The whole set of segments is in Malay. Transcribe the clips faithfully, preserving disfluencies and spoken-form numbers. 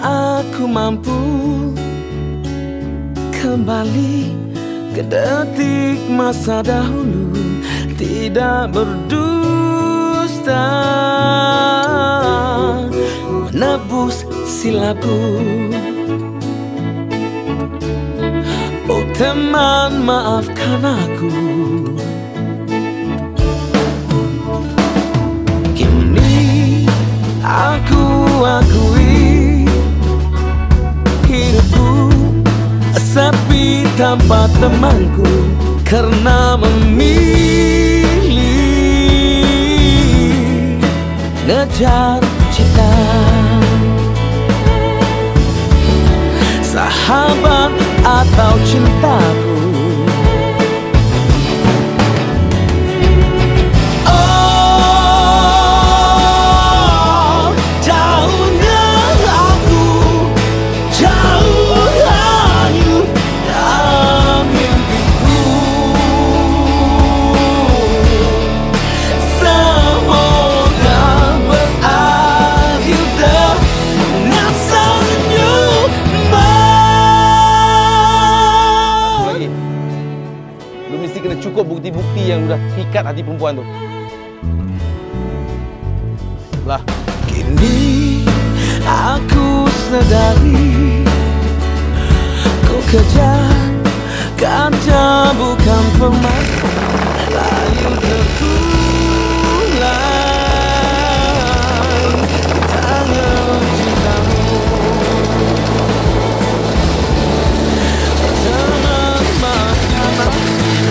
aku mampu kembali ke detik masa dahulu, tidak berdusta, menebus silapku. Oh teman, maafkan aku. Kini aku akui hidupku sepi tanpa temanku, karena memilih ngejar cinta. Sahabat atau cintaku, kena cukup bukti-bukti yang udah pikat hati perempuan tu. Lah. Kini aku sadari, ku kejar kaca bukan permata, layu terkulai tangan cintamu. Tenang, maafkan aku.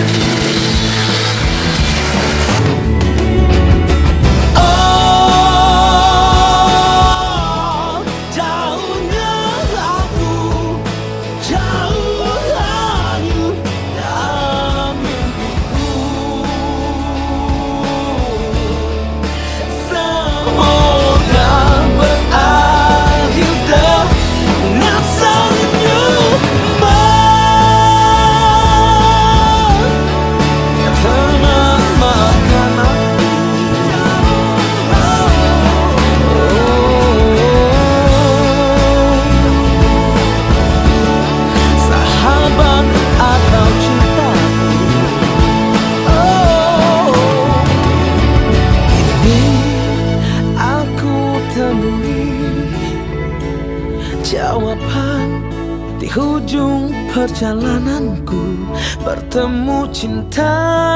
Jawaban di hujung perjalananku, bertemu cinta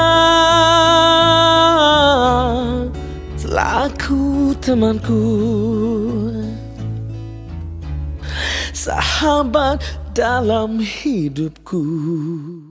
selaku temanku, sahabat dalam hidupku.